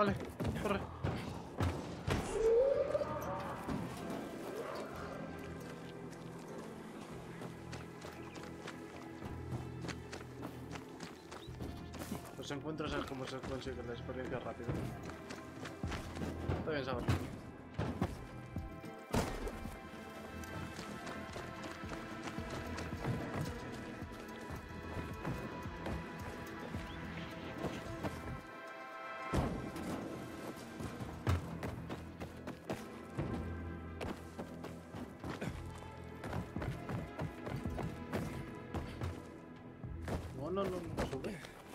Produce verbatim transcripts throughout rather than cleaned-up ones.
Vale, corre. Los encuentros es como se consigue la experiencia rápida. Está bien saber. No, no, no, no sube.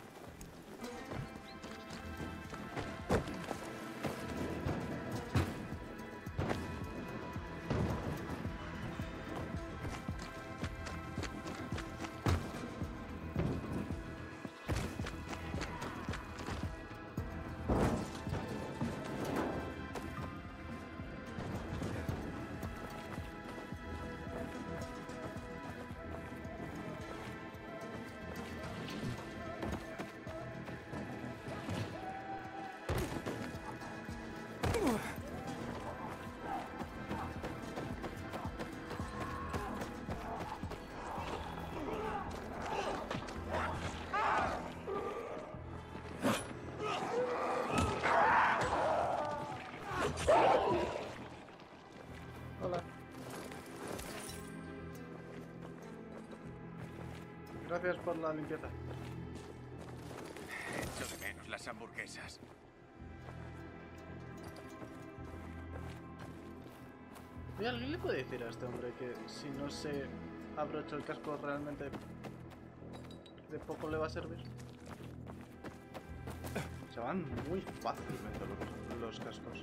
Hola. Gracias por la limpieza. Echo de menos las hamburguesas. ¿Y alguien le puede decir a este hombre que si no se abrocha el casco realmente de poco le va a servir? Se van muy fácilmente los, los cascos.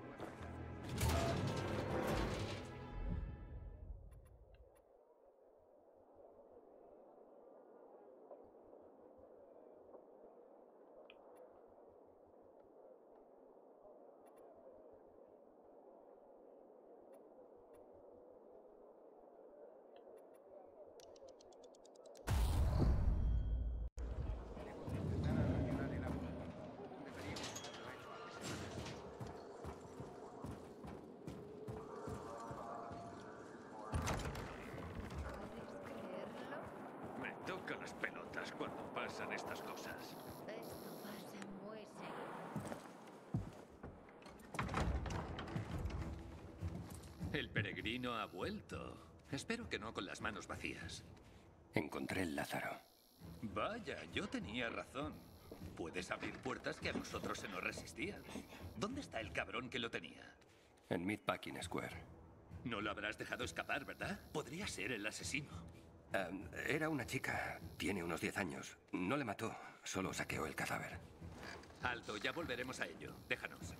Me toca las pelotas cuando pasan estas cosas. Esto pasa muy seguido. El peregrino ha vuelto. Espero que no con las manos vacías. Encontré el Lázaro. Vaya, yo tenía razón. Puedes abrir puertas que a nosotros se nos resistían. ¿Dónde está el cabrón que lo tenía? En Meatpacking Square. No lo habrás dejado escapar, ¿verdad? Podría ser el asesino. Um, era una chica. Tiene unos diez años. No le mató, solo saqueó el cadáver. Alto, ya volveremos a ello. Déjanos.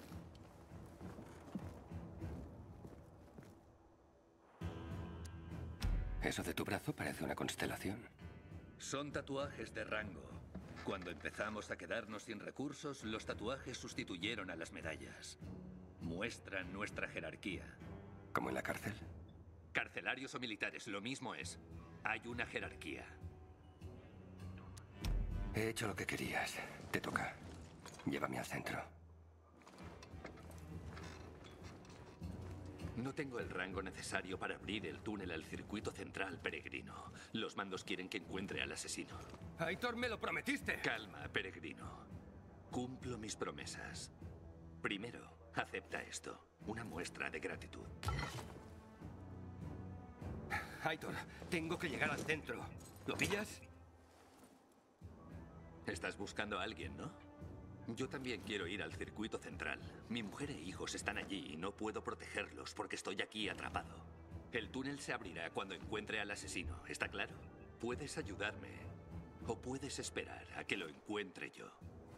Eso de tu brazo parece una constelación. Son tatuajes de rango. Cuando empezamos a quedarnos sin recursos, los tatuajes sustituyeron a las medallas. Muestran nuestra jerarquía. ¿Como en la cárcel? Carcelarios o militares, lo mismo es. Hay una jerarquía. He hecho lo que querías. Te toca. Llévame al centro. No tengo el rango necesario para abrir el túnel al circuito central, peregrino. Los mandos quieren que encuentre al asesino. ¡Aitor, me lo prometiste! Calma, peregrino. Cumplo mis promesas. Primero, acepta esto. Una muestra de gratitud. Aitor, tengo que llegar al centro. ¿Lo pillas? Estás buscando a alguien, ¿no? Yo también quiero ir al circuito central. Mi mujer e hijos están allí y no puedo protegerlos porque estoy aquí atrapado. El túnel se abrirá cuando encuentre al asesino, ¿está claro? Puedes ayudarme o puedes esperar a que lo encuentre yo.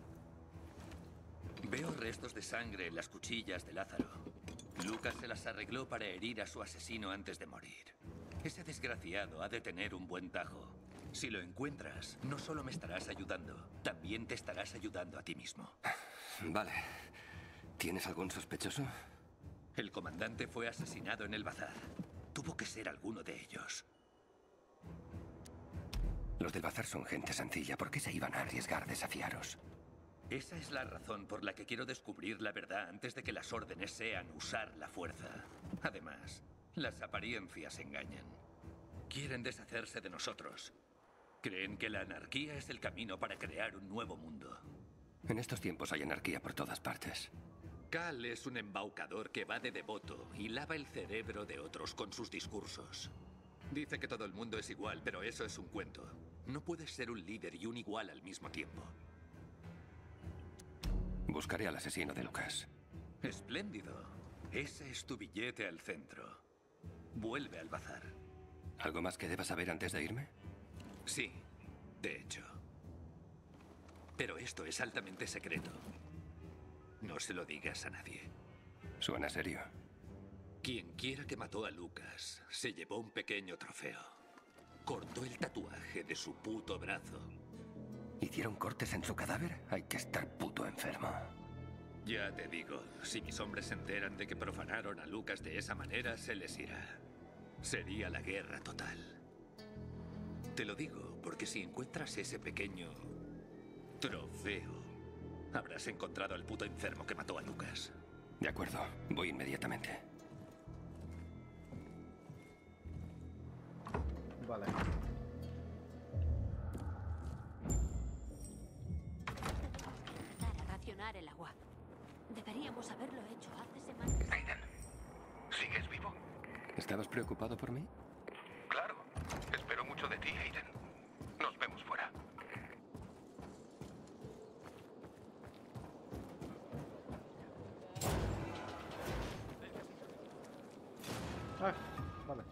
Veo restos de sangre en las cuchillas de Lázaro. Lucas se las arregló para herir a su asesino antes de morir. Ese desgraciado ha de tener un buen tajo. Si lo encuentras, no solo me estarás ayudando, también te estarás ayudando a ti mismo. Vale. ¿Tienes algún sospechoso? El comandante fue asesinado en el bazar. Tuvo que ser alguno de ellos. Los del bazar son gente sencilla. ¿Por qué se iban a arriesgar a desafiaros? Esa es la razón por la que quiero descubrir la verdad antes de que las órdenes sean usar la fuerza. Además, las apariencias engañan. Quieren deshacerse de nosotros. Creen que la anarquía es el camino para crear un nuevo mundo. En estos tiempos hay anarquía por todas partes. Cal es un embaucador que va de devoto y lava el cerebro de otros con sus discursos. Dice que todo el mundo es igual, pero eso es un cuento. No puedes ser un líder y un igual al mismo tiempo. Buscaré al asesino de Lucas. Espléndido. Ese es tu billete al centro. Vuelve al bazar. ¿Algo más que deba saber antes de irme? Sí, de hecho. Pero esto es altamente secreto. No se lo digas a nadie. Suena serio. Quien quiera que mató a Lucas se llevó un pequeño trofeo. Cortó el tatuaje de su puto brazo. ¿Hicieron cortes en su cadáver? Hay que estar puto enfermo. Ya te digo, si mis hombres se enteran de que profanaron a Lucas de esa manera, se les irá. Sería la guerra total. Te lo digo porque si encuentras ese pequeño trofeo, habrás encontrado al puto enfermo que mató a Lucas. De acuerdo, voy inmediatamente. Vale. Empezar a racionar el agua. Deberíamos haberlo hecho hace semanas. Aiden, ¿sigues vivo? ¿Estabas preocupado por mí? Claro. Espero mucho de ti, Aiden. Nos vemos fuera. Ah, vale.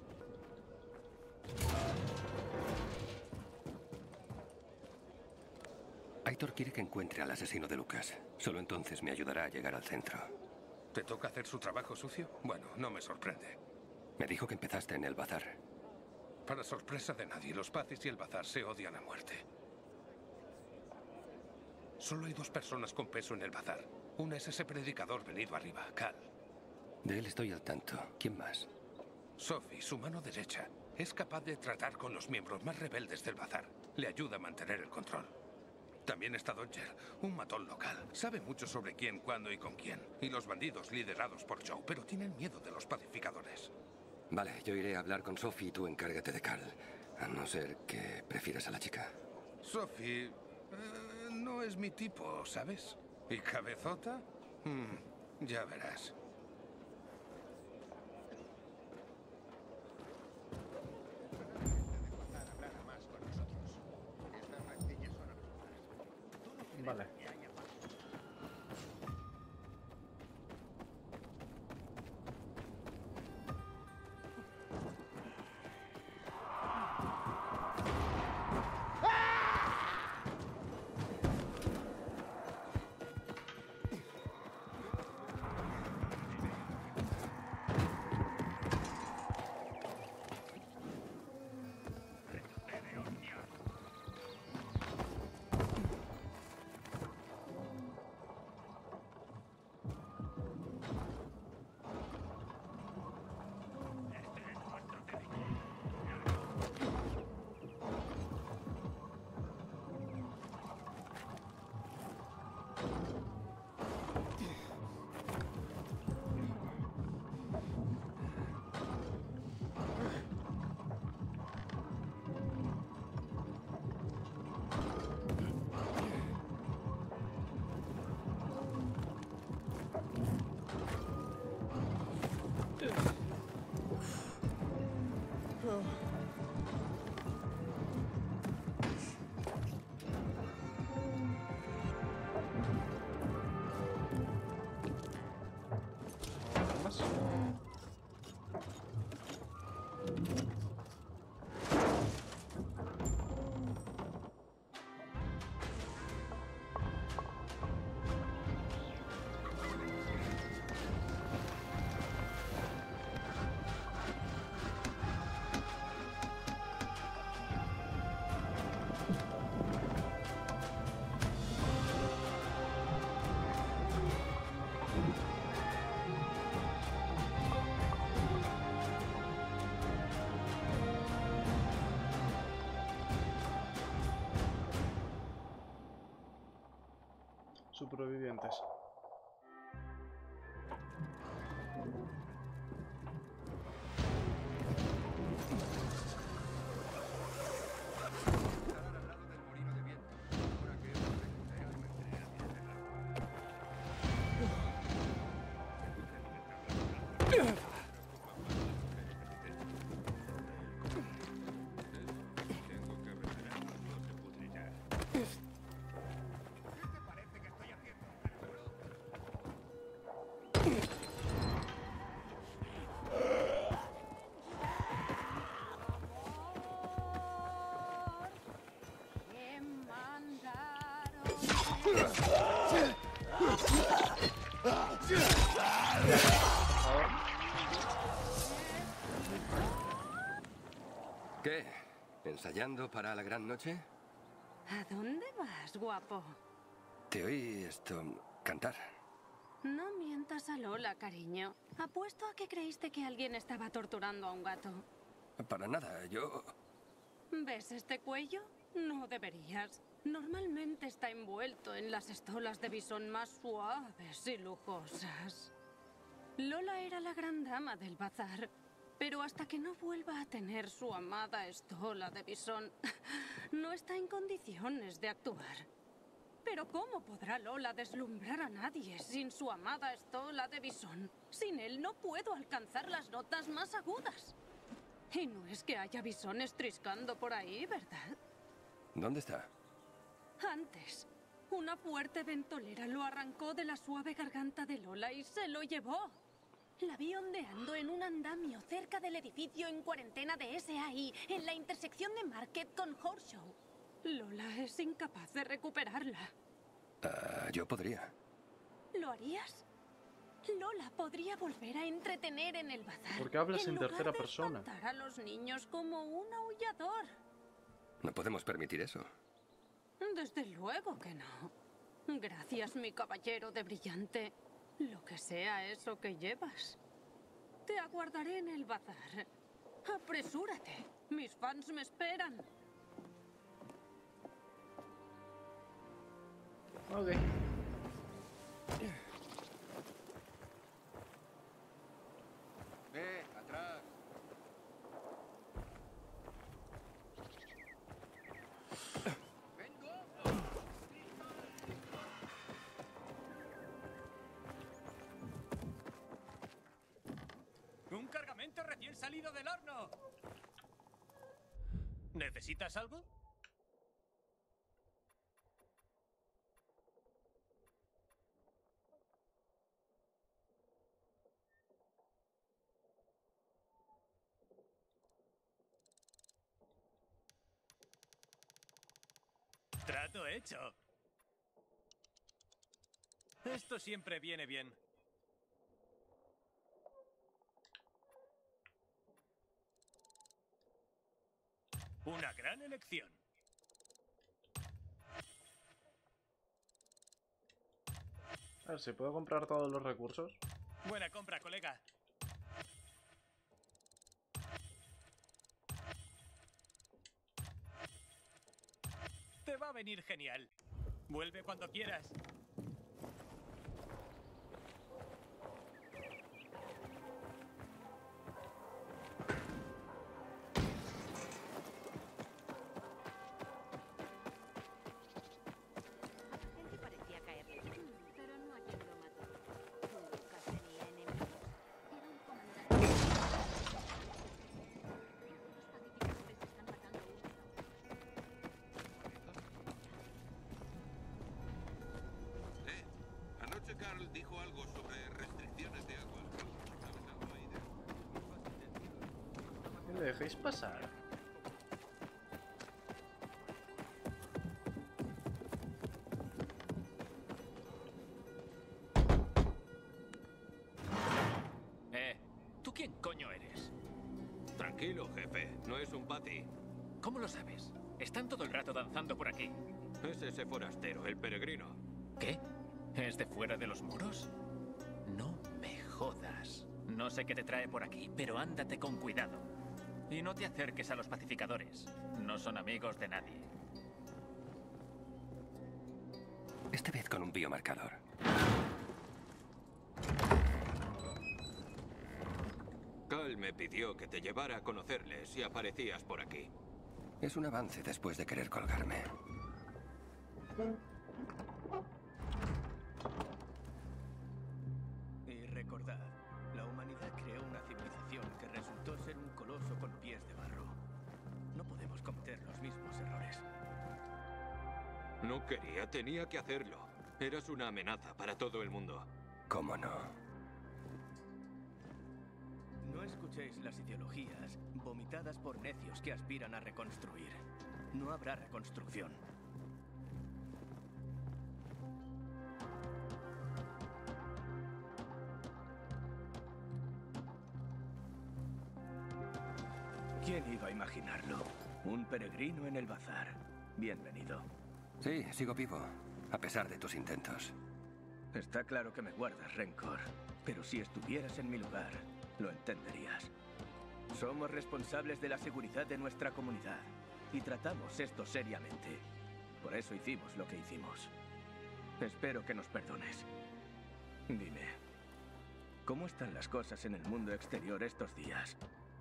Aitor quiere que encuentre al asesino de Lucas. Solo entonces me ayudará a llegar al centro. ¿Te toca hacer su trabajo sucio? Bueno, no me sorprende. Me dijo que empezaste en el bazar. Para sorpresa de nadie, los Pazis y el bazar se odian a muerte. Solo hay dos personas con peso en el bazar. Una es ese predicador venido arriba, Cal. De él estoy al tanto. ¿Quién más? Sophie, su mano derecha, es capaz de tratar con los miembros más rebeldes del bazar. Le ayuda a mantener el control. También está Dodger, un matón local. Sabe mucho sobre quién, cuándo y con quién. Y los bandidos liderados por Joe, pero tienen miedo de los pacificadores. Vale, yo iré a hablar con Sophie y tú encárgate de Cal. A no ser que prefieras a la chica. Sophie eh, no es mi tipo, ¿sabes? ¿Y Cabezota? Mm, ya verás. Vale. supervivientes. ¿Qué? ¿Ensayando para la gran noche? ¿A dónde vas, guapo? Te oí esto... cantar. No mientas a Lola, cariño. Apuesto a que creíste que alguien estaba torturando a un gato. Para nada, yo... ¿Ves este cuello? No deberías. Normalmente está envuelto en las estolas de bisón más suaves y lujosas. Lola era la gran dama del bazar, pero hasta que no vuelva a tener su amada estola de bisón, no está en condiciones de actuar. Pero ¿cómo podrá Lola deslumbrar a nadie sin su amada estola de bisón? Sin él no puedo alcanzar las notas más agudas. Y no es que haya bisones triscando por ahí, ¿verdad? ¿Dónde está? Antes, una fuerte ventolera lo arrancó de la suave garganta de Lola y se lo llevó. La vi ondeando en un andamio cerca del edificio en cuarentena de S A I, en la intersección de Market con Horseshoe. Lola es incapaz de recuperarla. Uh, yo podría. ¿Lo harías? Lola podría volver a entretener en el bazar. ¿Por qué hablas en, en tercera lugar de persona? espantar a los niños como un aullador. No podemos permitir eso. Desde luego que no. Gracias, mi caballero de brillante. Lo que sea eso que llevas. Te aguardaré en el bazar. Apresúrate. Mis fans me esperan. Ok. ¡Eh! ¡Atrás! ¡Un cargamento recién salido del horno! ¿Necesitas algo? Trato hecho. Esto siempre viene bien. Una gran elección. A ver, ¿se puede comprar todos los recursos? Buena compra, colega. Te va a venir genial. Vuelve cuando quieras. Carl dijo algo sobre restricciones de agua. ¿Sabes algo ahí de...? ¿Me le dejéis pasar? Eh, ¿tú quién coño eres? Tranquilo, jefe. No es un patty. ¿Cómo lo sabes? Están todo el rato danzando por aquí. Es ese forastero, el peregrino. ¿Qué? ¿Es de fuera de los muros? No me jodas. No sé qué te trae por aquí, pero ándate con cuidado. Y no te acerques a los pacificadores. No son amigos de nadie. Esta vez con un biomarcador. Cal me pidió que te llevara a conocerles si aparecías por aquí. Es un avance después de querer colgarme. Y recordad, la humanidad creó una civilización que resultó ser un coloso con pies de barro. No podemos cometer los mismos errores. No quería, tenía que hacerlo. Eras una amenaza para todo el mundo. ¿Cómo no? No escuchéis las ideologías vomitadas por necios que aspiran a reconstruir. No habrá reconstrucción. ¿Quién iba a imaginarlo? Un peregrino en el bazar. Bienvenido. Sí, sigo vivo, a pesar de tus intentos. Está claro que me guardas rencor, pero si estuvieras en mi lugar, lo entenderías. Somos responsables de la seguridad de nuestra comunidad y tratamos esto seriamente. Por eso hicimos lo que hicimos. Espero que nos perdones. Dime, ¿cómo están las cosas en el mundo exterior estos días?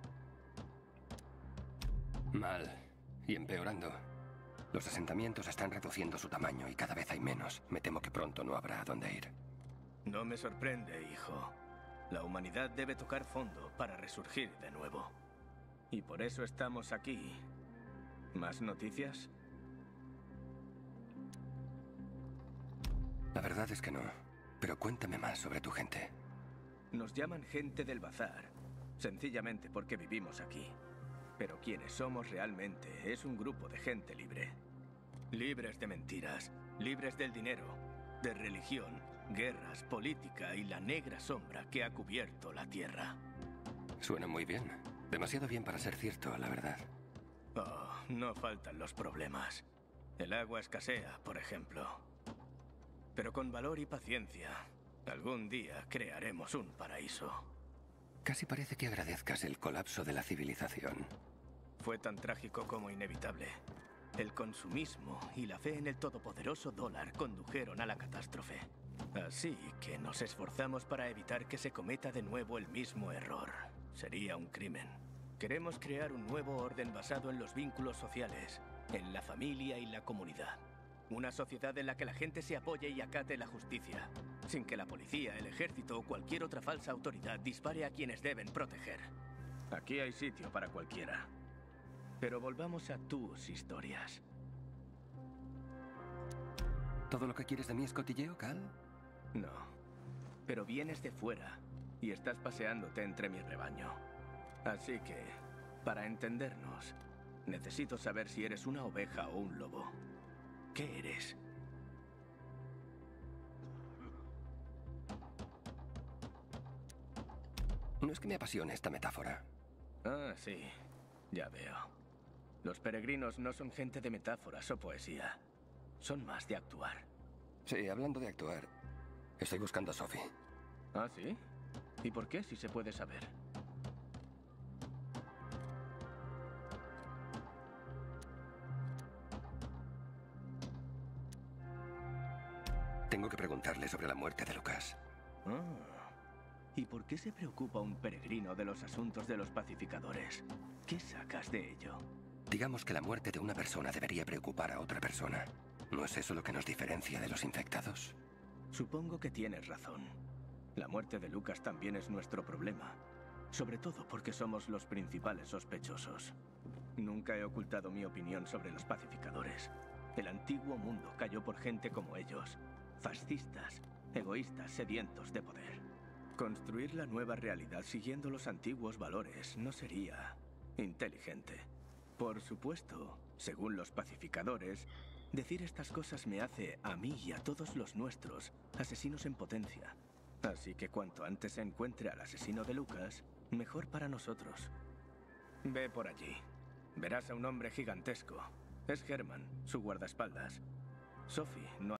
Mal. Y empeorando. Los asentamientos están reduciendo su tamaño y cada vez hay menos. Me temo que pronto no habrá a dónde ir. No me sorprende, hijo. La humanidad debe tocar fondo para resurgir de nuevo. Y por eso estamos aquí. ¿Más noticias? La verdad es que no. Pero cuéntame más sobre tu gente. Nos llaman gente del bazar, sencillamente porque vivimos aquí. Pero quienes somos realmente es un grupo de gente libre. Libres de mentiras, libres del dinero, de religión, guerras, política y la negra sombra que ha cubierto la tierra. Suena muy bien. Demasiado bien para ser cierto, la verdad. Oh, no faltan los problemas. El agua escasea, por ejemplo. Pero con valor y paciencia, algún día crearemos un paraíso. Casi parece que agradezcas el colapso de la civilización. Fue tan trágico como inevitable. El consumismo y la fe en el todopoderoso dólar condujeron a la catástrofe. Así que nos esforzamos para evitar que se cometa de nuevo el mismo error. Sería un crimen. Queremos crear un nuevo orden basado en los vínculos sociales, en la familia y la comunidad. Una sociedad en la que la gente se apoye y acate la justicia, sin que la policía, el ejército o cualquier otra falsa autoridad dispare a quienes deben proteger. Aquí hay sitio para cualquiera. Pero volvamos a tus historias. ¿Todo lo que quieres de mí es cotilleo, Cal? No. Pero vienes de fuera y estás paseándote entre mi rebaño. Así que, para entendernos, necesito saber si eres una oveja o un lobo. ¿Qué eres? No es que me apasione esta metáfora. Ah, sí. Ya veo. Los peregrinos no son gente de metáforas o poesía. Son más de actuar. Sí, hablando de actuar, estoy buscando a Sophie. ¿Ah, sí? ¿Y por qué, si se puede saber? Tengo que preguntarle sobre la muerte de Lucas. Ah. ¿Y por qué se preocupa un peregrino de los asuntos de los pacificadores? ¿Qué sacas de ello? Digamos que la muerte de una persona debería preocupar a otra persona. ¿No es eso lo que nos diferencia de los infectados? Supongo que tienes razón. La muerte de Lucas también es nuestro problema. Sobre todo porque somos los principales sospechosos. Nunca he ocultado mi opinión sobre los pacificadores. El antiguo mundo cayó por gente como ellos. Fascistas, egoístas, sedientos de poder. Construir la nueva realidad siguiendo los antiguos valores no sería inteligente. Por supuesto, según los pacificadores, decir estas cosas me hace, a mí y a todos los nuestros, asesinos en potencia. Así que cuanto antes se encuentre al asesino de Lucas, mejor para nosotros. Ve por allí. Verás a un hombre gigantesco. Es Herman, su guardaespaldas. Sophie no